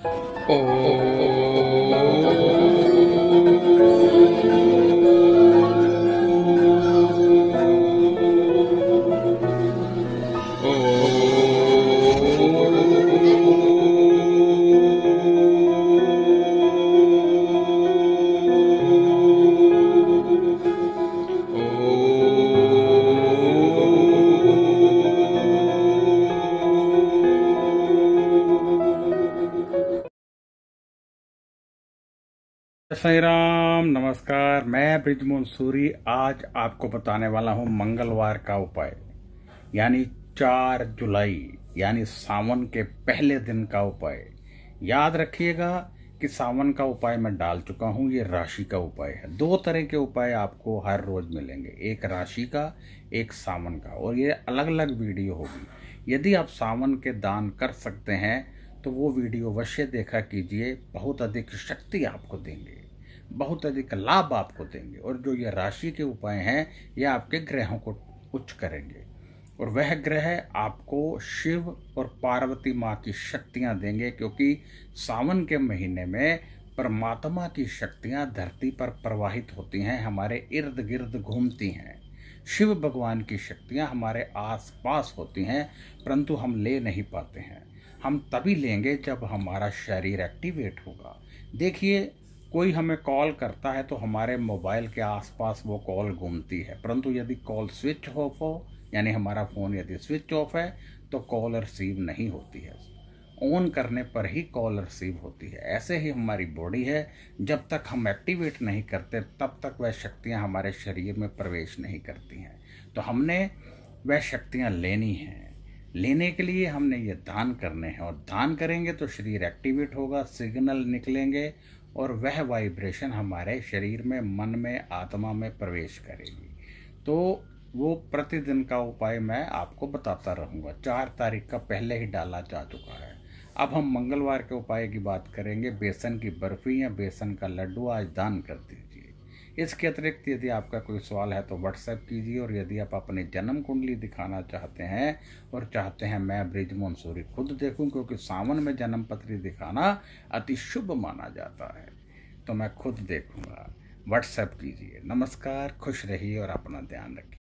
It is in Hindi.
साईं राम, नमस्कार। मैं ब्रिजमोहन सूरी आज आपको बताने वाला हूं मंगलवार का उपाय, यानी 4 जुलाई यानी सावन के पहले दिन का उपाय। याद रखिएगा कि सावन का उपाय मैं डाल चुका हूं, ये राशि का उपाय है। 2 तरह के उपाय आपको हर रोज मिलेंगे, एक राशि का, एक सावन का, और ये अलग अलग वीडियो होगी। यदि आप सावन के दान कर सकते हैं तो वो वीडियो अवश्य देखा कीजिए, बहुत अधिक शक्ति आपको देंगे, बहुत अधिक लाभ आपको देंगे। और जो ये राशि के उपाय हैं ये आपके ग्रहों को उच्च करेंगे, और वह ग्रह आपको शिव और पार्वती माँ की शक्तियां देंगे, क्योंकि सावन के महीने में परमात्मा की शक्तियां धरती पर प्रवाहित होती हैं, हमारे इर्द गिर्द घूमती हैं। शिव भगवान की शक्तियां हमारे आस पास होती हैं, परंतु हम ले नहीं पाते हैं। हम तभी लेंगे जब हमारा शरीर एक्टिवेट होगा। देखिए, कोई हमें कॉल करता है तो हमारे मोबाइल के आसपास वो कॉल घूमती है, परंतु यदि कॉल स्विच ऑफ हो, यानी हमारा फ़ोन यदि स्विच ऑफ है तो कॉल रिसीव नहीं होती है। ऑन करने पर ही कॉल रिसीव होती है। ऐसे ही हमारी बॉडी है, जब तक हम एक्टिवेट नहीं करते तब तक वह शक्तियाँ हमारे शरीर में प्रवेश नहीं करती हैं। तो हमने वह शक्तियाँ लेनी हैं। लेने के लिए हमने ये दान करने हैं, और दान करेंगे तो शरीर एक्टिवेट होगा, सिग्नल निकलेंगे, और वह वाइब्रेशन हमारे शरीर में, मन में, आत्मा में प्रवेश करेगी। तो वो प्रतिदिन का उपाय मैं आपको बताता रहूँगा। 4 तारीख का पहले ही डाला जा चुका है। अब हम मंगलवार के उपाय की बात करेंगे। बेसन की बर्फ़ी या बेसन का लड्डू आज दान कर दीजिए। इसके अतिरिक्त यदि आपका कोई सवाल है तो व्हाट्सएप कीजिए, और यदि आप अपनी जन्म कुंडली दिखाना चाहते हैं और चाहते हैं मैं ब्रिजमोहन सूरी खुद देखूं, क्योंकि सावन में जन्म पत्री दिखाना अति शुभ माना जाता है, तो मैं खुद देखूंगा, व्हाट्सएप कीजिए। नमस्कार, खुश रहिए और अपना ध्यान रखिए।